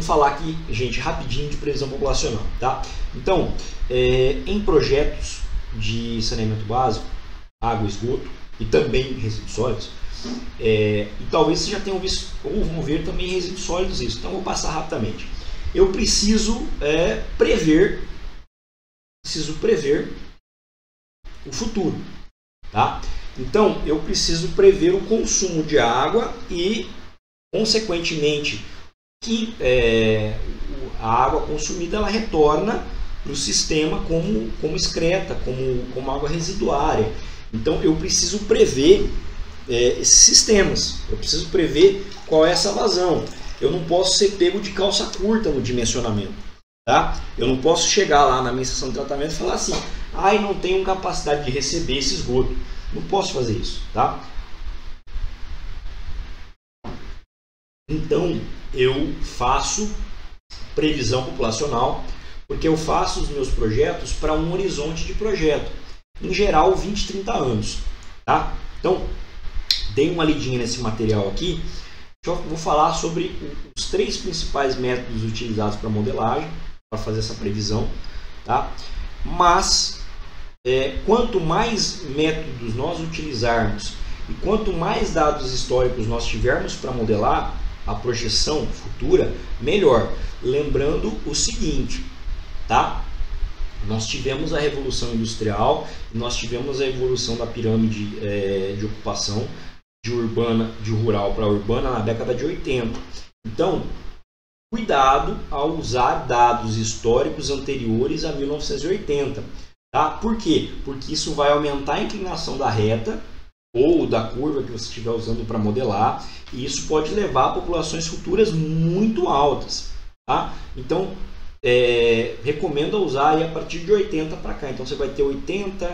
Vamos falar aqui, gente, rapidinho de previsão populacional, tá? Então, em projetos de saneamento básico, água, esgoto e também resíduos sólidos, e talvez vocês já tenham visto ou vão ver também resíduos sólidos isso, então vou passar rapidamente. Eu preciso prever o futuro, tá? Então eu preciso prever o consumo de água e, consequentemente, que a água consumida ela retorna para o sistema como excreta, como água residuária. Então eu preciso prever esses sistemas, eu preciso prever qual é essa vazão. Eu não posso ser pego de calça curta no dimensionamento, tá? Eu não posso chegar lá na minha estação de tratamento e falar assim, não tenho capacidade de receber esse esgoto. Não posso fazer isso, tá? Então eu faço previsão populacional, porque eu faço os meus projetos para um horizonte de projeto, em geral 20, 30 anos, tá? Então, dei uma lidinha nesse material aqui. Eu vou falar sobre os 3 principais métodos utilizados para modelagem, para fazer essa previsão, tá? Mas, quanto mais métodos nós utilizarmos e quanto mais dados históricos nós tivermos para modelar a projeção futura, melhor. Lembrando o seguinte, tá? Nós tivemos a Revolução Industrial, nós tivemos a evolução da pirâmide de ocupação de rural para urbana na década de 80. Então, cuidado ao usar dados históricos anteriores a 1980. Tá? Por quê? Porque isso vai aumentar a inclinação da reta ou da curva que você estiver usando para modelar, e isso pode levar a populações futuras muito altas. Tá? Então, recomendo usar aí a partir de 80 para cá. Então, você vai ter 80,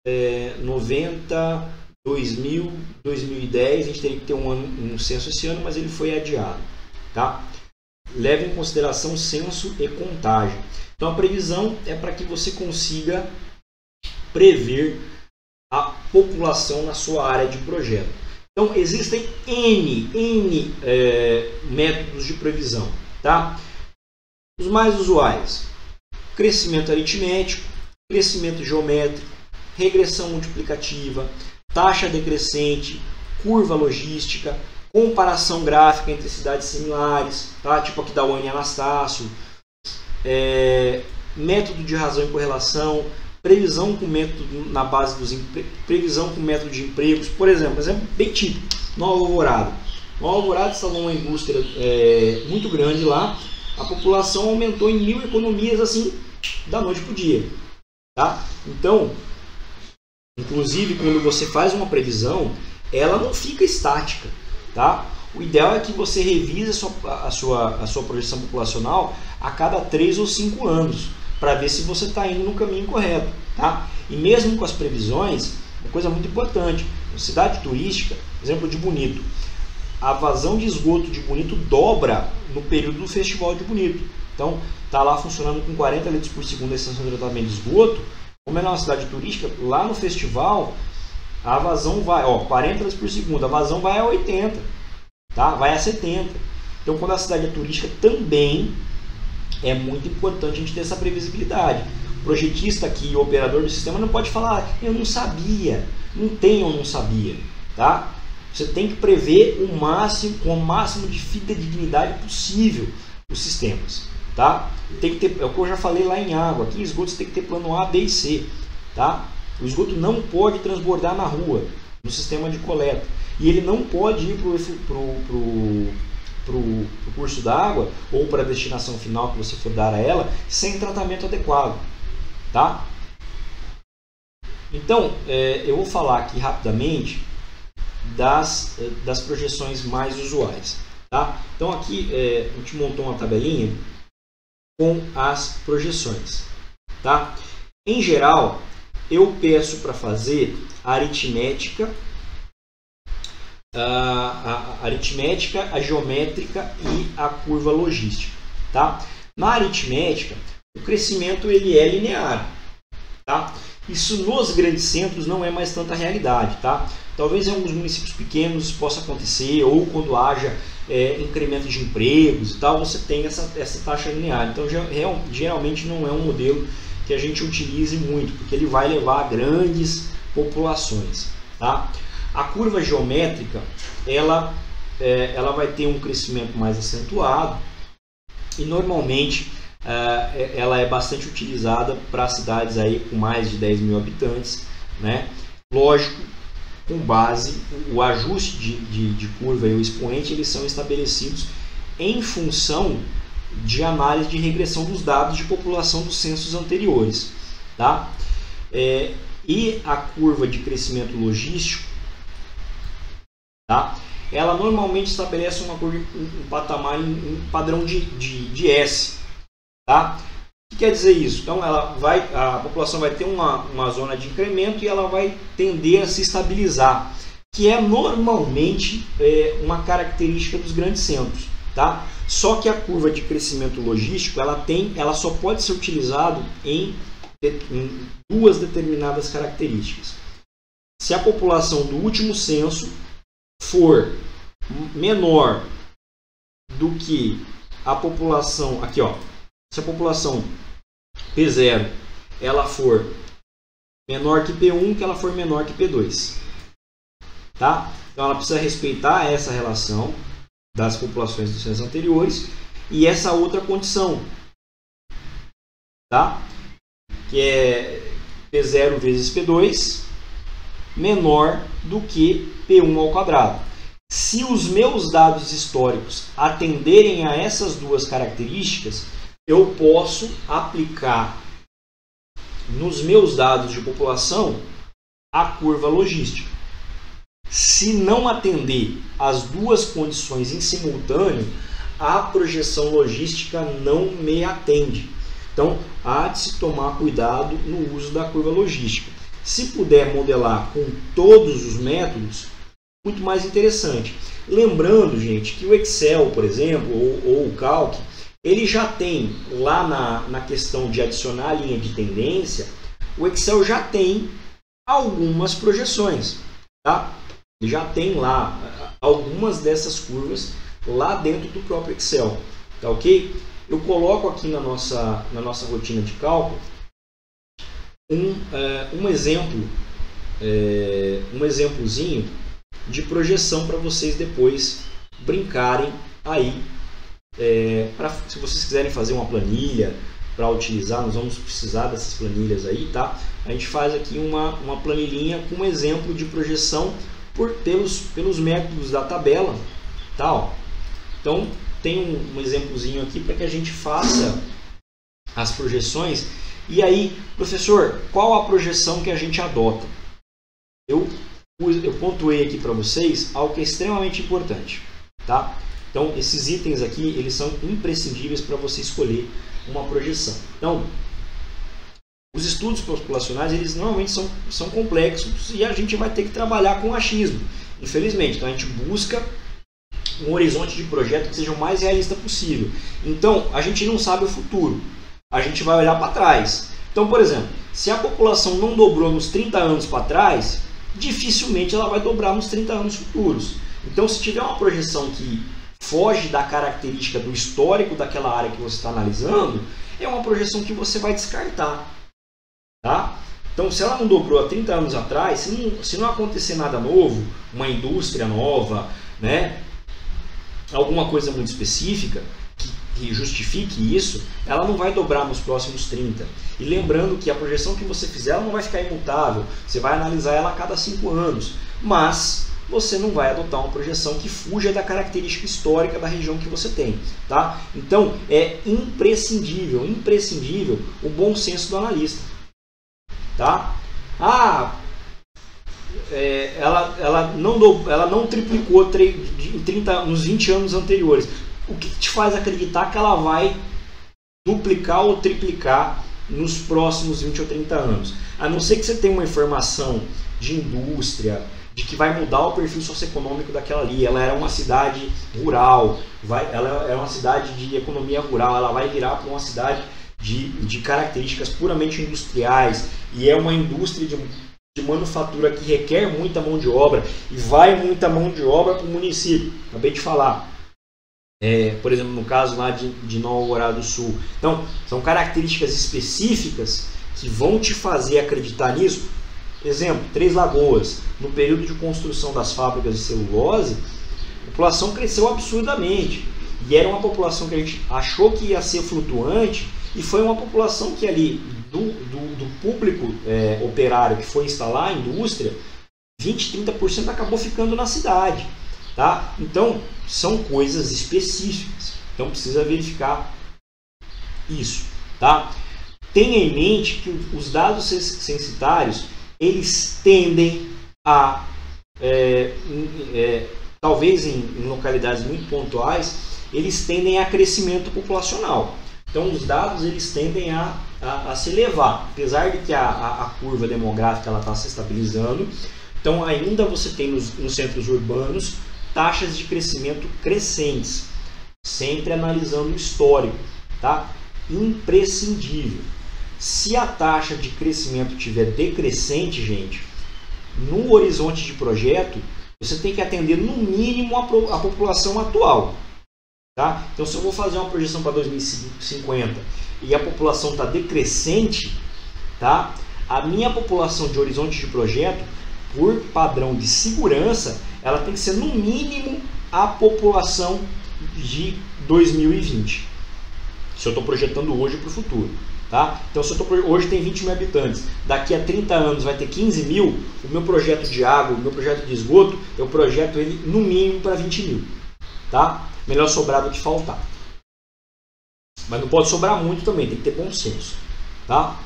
90, 2000, 2010. A gente teria que ter um censo esse ano, mas ele foi adiado. Tá? Leve em consideração censo e contagem. Então, a previsão é para que você consiga prever a população na sua área de projeto. Então, existem N métodos de previsão. Tá? Os mais usuais: crescimento aritmético, crescimento geométrico, regressão multiplicativa, taxa decrescente, curva logística, comparação gráfica entre cidades similares, tá? Tipo aqui da Wayne Anastácio, método de razão e correlação, previsão com método na base dos previsão com método de empregos. Por exemplo bem típico, Nova Alvorada. Nova Alvorada instalou uma indústria muito grande lá, a população aumentou em 1000 economias assim, da noite para o dia. Tá? Então, inclusive, quando você faz uma previsão, ela não fica estática. Tá? O ideal é que você revise a sua projeção populacional a cada 3 ou 5 anos, para ver se você está indo no caminho correto. Tá? E mesmo com as previsões, uma coisa muito importante, cidade turística, exemplo de Bonito, a vazão de esgoto de Bonito dobra no período do Festival de Bonito. Então, está lá funcionando com 40 litros por segundo a estação de tratamento de esgoto. Como é uma cidade turística, lá no festival, a vazão vai, 40 litros por segundo, a vazão vai a 80, tá? Vai a 70. Então, quando a cidade é turística, também é muito importante a gente ter essa previsibilidade. O projetista aqui, o operador do sistema, não pode falar, eu não sabia. Não tem ou não sabia, tá? Você tem que prever com o máximo de fidedignidade possível os sistemas, tá? Tem que ter, é o que eu já falei lá em água, aqui em esgoto você tem que ter plano A, B e C, tá? O esgoto não pode transbordar na rua, no sistema de coleta, e ele não pode ir para o curso d'água ou para a destinação final que você for dar a ela sem tratamento adequado, tá? Então, eu vou falar aqui rapidamente das projeções mais usuais. Tá? Então aqui a gente montou uma tabelinha com as projeções. Tá? Em geral, eu peço para fazer a aritmética, a geométrica e a curva logística. Tá? Na aritmética, o crescimento ele é linear. Tá? Isso nos grandes centros não é mais tanta realidade, tá? Talvez em alguns municípios pequenos isso possa acontecer, ou quando haja incremento de empregos e tal, você tem essa taxa linear. Então geralmente não é um modelo que a gente utilize muito, porque ele vai levar a grandes populações, tá? A curva geométrica, ela vai ter um crescimento mais acentuado e normalmente ela é bastante utilizada para cidades aí com mais de 10 mil habitantes, né? Lógico, com base, o ajuste de curva e o expoente, eles são estabelecidos em função de análise de regressão dos dados de população dos censos anteriores, tá? E a curva de crescimento logístico, tá? Ela normalmente estabelece uma curva, um patamar, um padrão de S, tá? O que quer dizer isso? Então a população vai ter uma zona de incremento e ela vai tender a se estabilizar, que é normalmente uma característica dos grandes centros, tá? Só que a curva de crescimento logístico ela só pode ser utilizada em duas determinadas características. Se a população do último censo for menor do que a população aqui, ó, se a população P0 ela for menor que P1, que ela for menor que P2, tá? Então ela precisa respeitar essa relação das populações dos censos anteriores e essa outra condição, tá? Que é P0 vezes P2 menor do que P1 ao quadrado. Se os meus dados históricos atenderem a essas duas características, eu posso aplicar nos meus dados de população a curva logística. Se não atender as duas condições em simultâneo, a projeção logística não me atende. Então, há de se tomar cuidado no uso da curva logística. Se puder modelar com todos os métodos, muito mais interessante. Lembrando, gente, que o Excel, por exemplo, ou o Calc, ele já tem lá na questão de adicionar a linha de tendência, o Excel já tem algumas projeções, tá? Ele já tem lá algumas dessas curvas lá dentro do próprio Excel, tá ok? Eu coloco aqui na nossa rotina de cálculo um exemplozinho de projeção para vocês depois brincarem aí. Se vocês quiserem fazer uma planilha para utilizar, nós vamos precisar dessas planilhas aí, tá? A gente faz aqui uma planilhinha com um exemplo de projeção pelos métodos da tabela, tá? Ó. Então tem um exemplozinho aqui para que a gente faça as projeções. E aí, professor, qual a projeção que a gente adota? Eu pontuei aqui para vocês algo que é extremamente importante, tá? Então, esses itens aqui, eles são imprescindíveis para você escolher uma projeção. Então, os estudos populacionais, eles normalmente são complexos e a gente vai ter que trabalhar com achismo, infelizmente. Então, a gente busca um horizonte de projeto que seja o mais realista possível. Então, a gente não sabe o futuro, a gente vai olhar para trás. Então, por exemplo, se a população não dobrou nos 30 anos para trás, dificilmente ela vai dobrar nos 30 anos futuros. Então, se tiver uma projeção que foge da característica do histórico daquela área que você está analisando, é uma projeção que você vai descartar, tá? Então, se ela não dobrou há 30 anos atrás, se não acontecer nada novo, uma indústria nova, né, alguma coisa muito específica que justifique isso, ela não vai dobrar nos próximos 30. E lembrando que a projeção que você fizer, ela não vai ficar imutável, você vai analisar ela a cada 5 anos, mas você não vai adotar uma projeção que fuja da característica histórica da região que você tem, tá? Então, é imprescindível o bom senso do analista, tá? Ela não triplicou nos 20 anos anteriores. O que te faz acreditar que ela vai duplicar ou triplicar nos próximos 20 ou 30 anos? A não ser que você tenha uma informação de indústria, de que vai mudar o perfil socioeconômico daquela ali. Ela era uma cidade rural, ela é uma cidade de economia rural, ela vai virar para uma cidade de características puramente industriais, e é uma indústria de manufatura que requer muita mão de obra, e vai muita mão de obra para o município. Acabei de falar. Por exemplo, no caso lá de Nova Alvorada do Sul. Então, são características específicas que vão te fazer acreditar nisso. Exemplo, Três Lagoas. No período de construção das fábricas de celulose, a população cresceu absurdamente. E era uma população que a gente achou que ia ser flutuante, e foi uma população que ali, do público operário que foi instalar a indústria, 20%, 30% acabou ficando na cidade. Tá? Então, são coisas específicas. Então, precisa verificar isso. Tá? Tenha em mente que os dados censitários, eles tendem a, talvez em localidades muito pontuais, eles tendem a crescimento populacional. Então, os dados eles tendem a se elevar, apesar de que a curva demográfica está se estabilizando. Então, ainda você tem nos centros urbanos taxas de crescimento crescentes, sempre analisando o histórico, tá? Imprescindível. Se a taxa de crescimento estiver decrescente, gente, no horizonte de projeto, você tem que atender no mínimo a população atual. Tá? Então, se eu vou fazer uma projeção para 2050 e a população está decrescente, tá? A minha população de horizonte de projeto, por padrão de segurança, ela tem que ser no mínimo a população de 2020. Se eu estou projetando hoje para o futuro. Tá? Então, se hoje tem 20 mil habitantes, daqui a 30 anos vai ter 15 mil, o meu projeto de água, o meu projeto de esgoto, eu projeto ele no mínimo para 20 mil. Tá? Melhor sobrar do que faltar. Mas não pode sobrar muito também, tem que ter bom senso. Tá?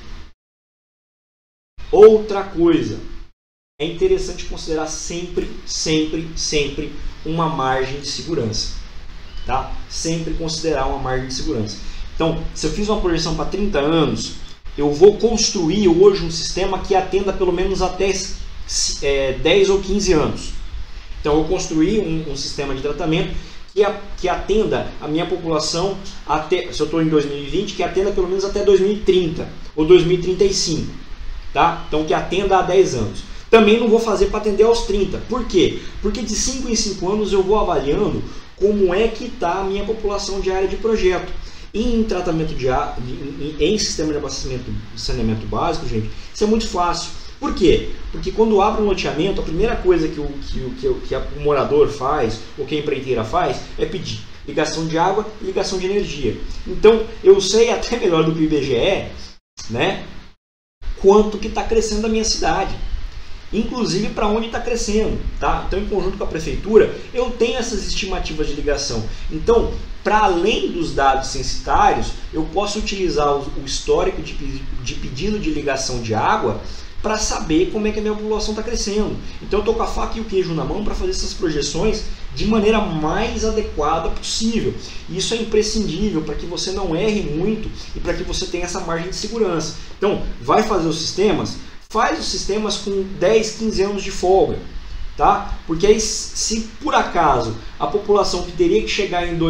Outra coisa, é interessante considerar sempre uma margem de segurança. Tá? Sempre considerar uma margem de segurança. Então, se eu fiz uma projeção para 30 anos, eu vou construir hoje um sistema que atenda pelo menos até 10 ou 15 anos. Então, eu construí um sistema de tratamento que atenda a minha população, até, se eu estou em 2020, que atenda pelo menos até 2030 ou 2035. Tá? Então, que atenda a 10 anos. Também não vou fazer para atender aos 30. Por quê? Porque de 5 em 5 anos eu vou avaliando como é que está a minha população de área de projeto. Em tratamento em sistema de abastecimento de saneamento básico, gente, isso é muito fácil. Por quê? Porque quando abre um loteamento, a primeira coisa que o morador faz, ou que a empreiteira faz, é pedir ligação de água e ligação de energia. Então, eu sei até melhor do que o IBGE, né, quanto que está crescendo a minha cidade. Inclusive para onde está crescendo. Tá? Então, em conjunto com a prefeitura, eu tenho essas estimativas de ligação. Então, para além dos dados censitários, eu posso utilizar o histórico de pedido de ligação de água para saber como é que a minha população está crescendo. Então, eu estou com a faca e o queijo na mão para fazer essas projeções de maneira mais adequada possível. Isso é imprescindível para que você não erre muito e para que você tenha essa margem de segurança. Então, vai fazer os sistemas? Faz os sistemas com 10, 15 anos de folga, tá? Porque aí, se por acaso a população que teria que chegar em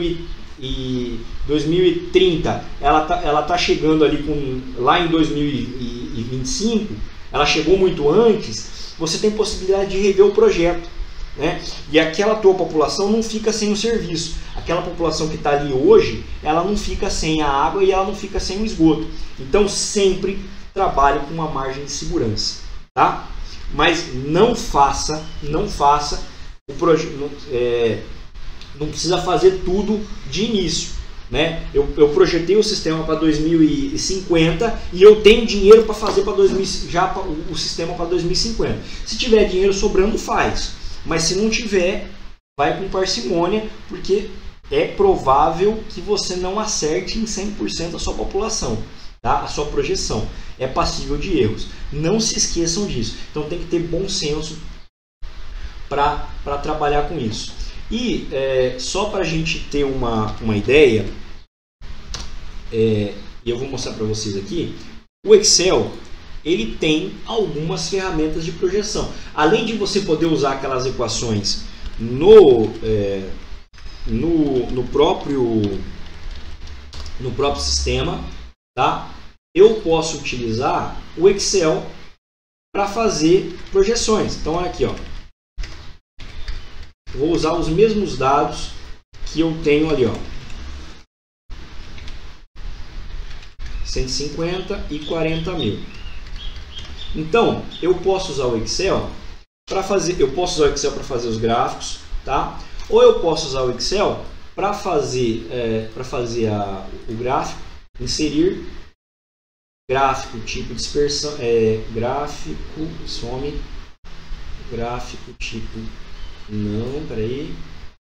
2030, ela tá chegando ali lá em 2025, ela chegou muito antes, você tem possibilidade de rever o projeto, né? E aquela tua população não fica sem o serviço. Aquela população que está ali hoje, ela não fica sem a água e ela não fica sem o esgoto. Então, sempre trabalhe com uma margem de segurança, tá? Mas não faça o projeto, não precisa fazer tudo de início, né? Eu projetei o sistema para 2050 e eu tenho dinheiro para fazer o sistema para 2050. Se tiver dinheiro sobrando, faz. Mas se não tiver, vai com parcimônia, porque é provável que você não acerte em 100% a sua população. Tá? A sua projeção é passível de erros. Não se esqueçam disso. Então tem que ter bom senso para trabalhar com isso. E só para a gente ter uma ideia, e eu vou mostrar para vocês aqui, o Excel ele tem algumas ferramentas de projeção. Além de você poder usar aquelas equações no próprio no próprio sistema, tá? Eu posso utilizar o Excel para fazer projeções. Então, olha aqui, ó. Vou usar os mesmos dados que eu tenho ali, ó. 150 e 40 mil. Então, eu posso usar o Excel para fazer, os gráficos, tá? Ou eu posso usar o Excel para fazer, o gráfico, inserir gráfico tipo dispersão, gráfico tipo, não, peraí,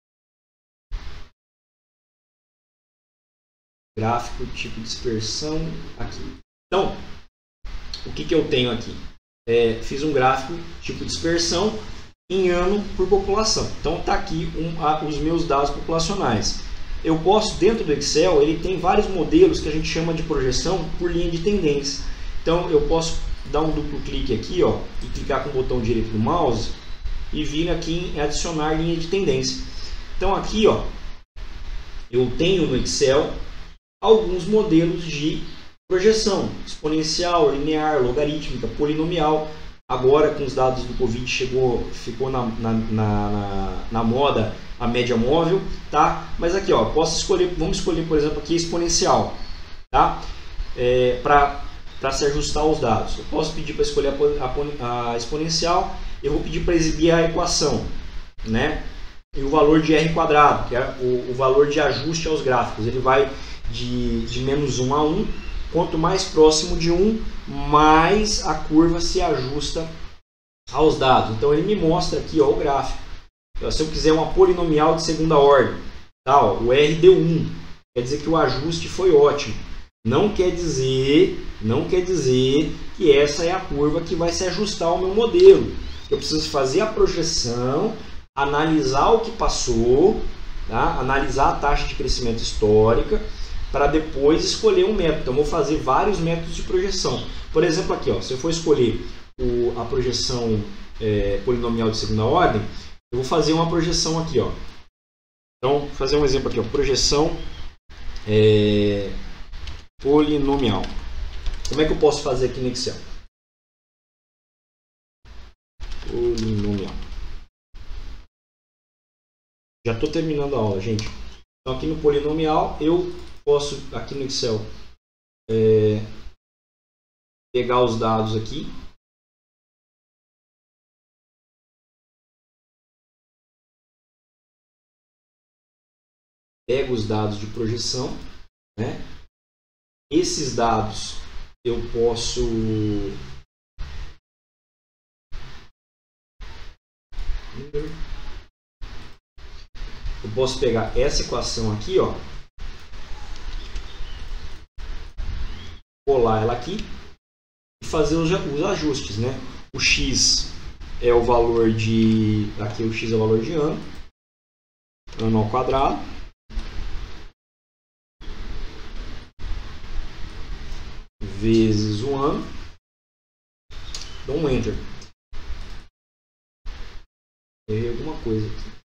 gráfico tipo dispersão aqui. Então, o que eu tenho aqui? Fiz um gráfico tipo dispersão em ano por população. Então está aqui os meus dados populacionais. Eu posso, dentro do Excel, ele tem vários modelos que a gente chama de projeção por linha de tendência. Então eu posso dar um duplo clique aqui, ó, e clicar com o botão direito do mouse e vir aqui em adicionar linha de tendência. Então aqui, ó, eu tenho no Excel alguns modelos de projeção exponencial, linear, logarítmica, polinomial. Agora, com os dados do Covid, ficou na moda a média móvel, tá? Mas aqui, ó, vamos escolher, por exemplo, aqui exponencial, tá? Para se ajustar aos dados. Eu posso pedir para escolher a exponencial, eu vou pedir para exibir a equação, né? E o valor de R quadrado, que é o valor de ajuste aos gráficos. Ele vai de menos 1 a 1. Quanto mais próximo de 1, mais a curva se ajusta aos dados. Então ele me mostra aqui, ó, o gráfico. Então, se eu quiser uma polinomial de segunda ordem, tá, ó, o R deu 1, quer dizer que o ajuste foi ótimo. Não quer dizer que essa é a curva que vai se ajustar ao meu modelo. Eu preciso fazer a projeção, analisar o que passou, tá? Analisar a taxa de crescimento histórica, para depois escolher um método. Então, eu vou fazer vários métodos de projeção. Por exemplo, aqui, ó, se eu for escolher a projeção polinomial de segunda ordem, eu vou fazer uma projeção aqui, ó. Então, vou fazer um exemplo aqui, ó, projeção polinomial. Como é que eu posso fazer aqui no Excel? Polinomial. Já estou terminando a aula, gente. Então, aqui no polinomial, eu posso, aqui no Excel, pegar os dados aqui. Pego os dados de projeção, né? Esses dados eu posso pegar essa equação aqui, ó, colar ela aqui e fazer os ajustes, né? O x é o valor de, aqui o x é o valor de ano ao quadrado, vezes o ano, dou um enter. Errei alguma coisa aqui.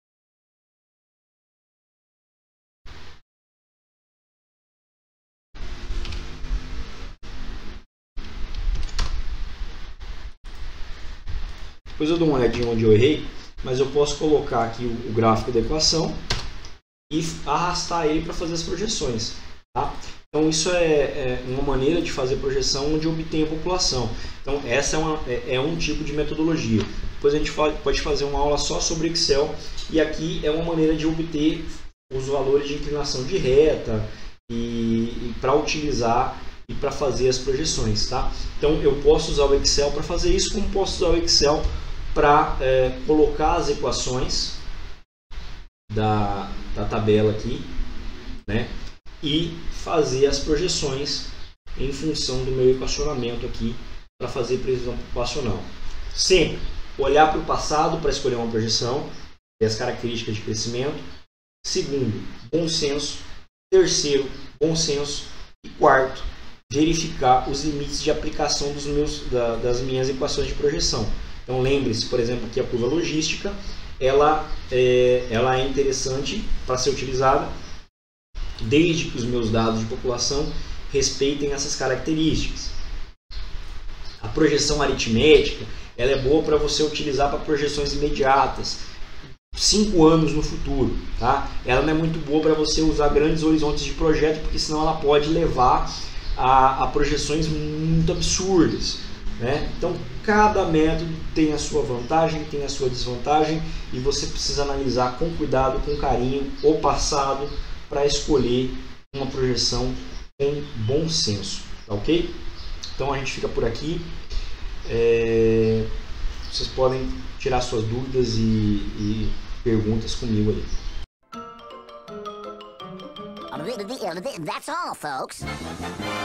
Depois eu dou uma olhadinha onde eu errei, mas eu posso colocar aqui o gráfico da equação e arrastar ele para fazer as projeções, tá? Então isso é uma maneira de fazer projeção onde obtém a população. Então essa é um tipo de metodologia. Depois a gente pode fazer uma aula só sobre Excel, e aqui é uma maneira de obter os valores de inclinação de reta e para utilizar e para fazer as projeções, tá? Então eu posso usar o Excel para fazer isso, como posso usar o Excel para colocar as equações da tabela aqui, né? E fazer as projeções em função do meu equacionamento aqui para fazer previsão populacional. Sempre olhar para o passado para escolher uma projeção e as características de crescimento. Segundo, bom senso. Terceiro, bom senso. E quarto, verificar os limites de aplicação das minhas equações de projeção. Então lembre-se, por exemplo, aqui a curva logística, ela é interessante para ser utilizada desde que os meus dados de população respeitem essas características. A projeção aritmética, ela é boa para você utilizar para projeções imediatas, 5 anos no futuro, tá? Ela não é muito boa para você usar grandes horizontes de projeto, porque senão ela pode levar a projeções muito absurdas, né? Então, cada método tem a sua vantagem, tem a sua desvantagem, e você precisa analisar com cuidado, com carinho, o passado, para escolher uma projeção com bom senso, tá ok? Então a gente fica por aqui. Vocês podem tirar suas dúvidas e perguntas comigo aí. That's all, folks.